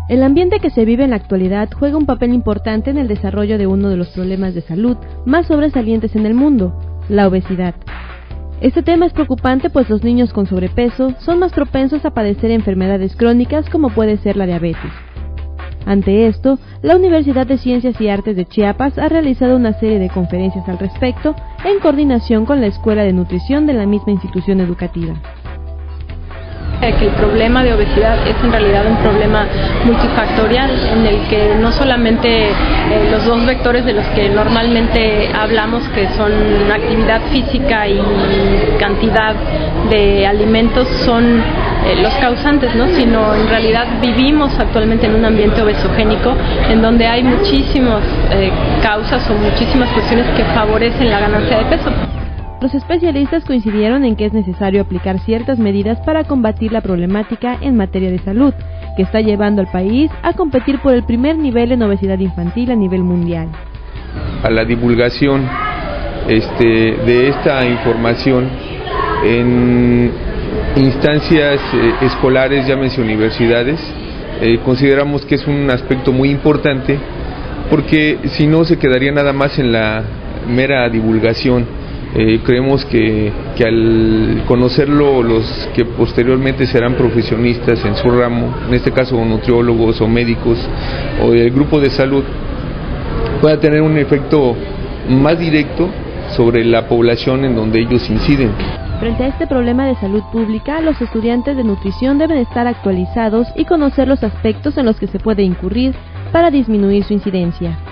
El ambiente que se vive en la actualidad juega un papel importante en el desarrollo de uno de los problemas de salud más sobresalientes en el mundo, la obesidad. Este tema es preocupante pues los niños con sobrepeso son más propensos a padecer enfermedades crónicas como puede ser la diabetes. Ante esto, la Universidad de Ciencias y Artes de Chiapas ha realizado una serie de conferencias al respecto en coordinación con la Escuela de Nutrición de la misma institución educativa. Que el problema de obesidad es en realidad un problema multifactorial en el que no solamente los dos vectores de los que normalmente hablamos, que son actividad física y cantidad de alimentos, son los causantes, ¿no? Sino en realidad vivimos actualmente en un ambiente obesogénico en donde hay muchísimas causas o muchísimas cuestiones que favorecen la ganancia de peso. Los especialistas coincidieron en que es necesario aplicar ciertas medidas para combatir la problemática en materia de salud, que está llevando al país a competir por el primer nivel en obesidad infantil a nivel mundial. A la divulgación de esta información en instancias escolares, llámense universidades, consideramos que es un aspecto muy importante, porque si no se quedaría nada más en la mera divulgación. Creemos que al conocerlo los que posteriormente serán profesionistas en su ramo, en este caso nutriólogos o médicos o el grupo de salud, pueda tener un efecto más directo sobre la población en donde ellos inciden. Frente a este problema de salud pública, los estudiantes de nutrición deben estar actualizados y conocer los aspectos en los que se puede incurrir para disminuir su incidencia.